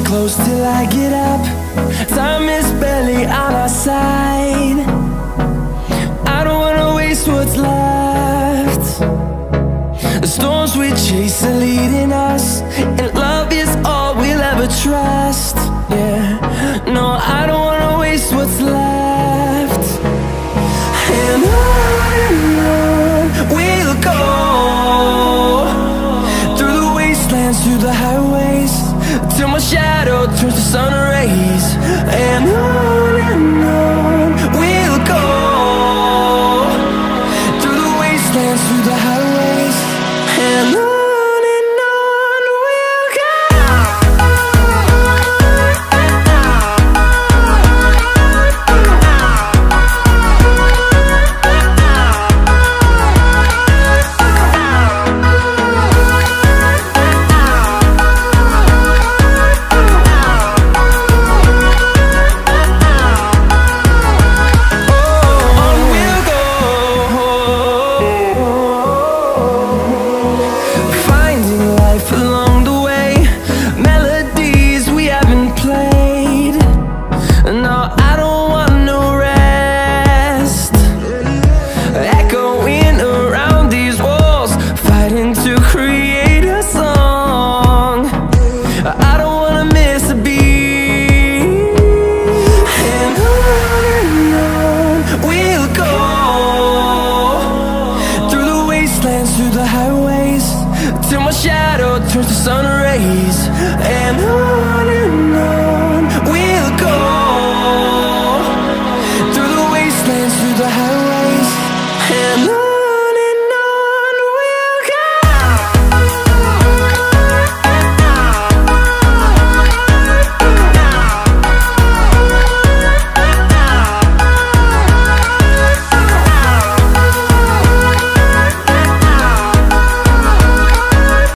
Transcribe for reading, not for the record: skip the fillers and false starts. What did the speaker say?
close till I get up. Time is barely on our side. I don't wanna waste what's left. The storms we chase are leading us.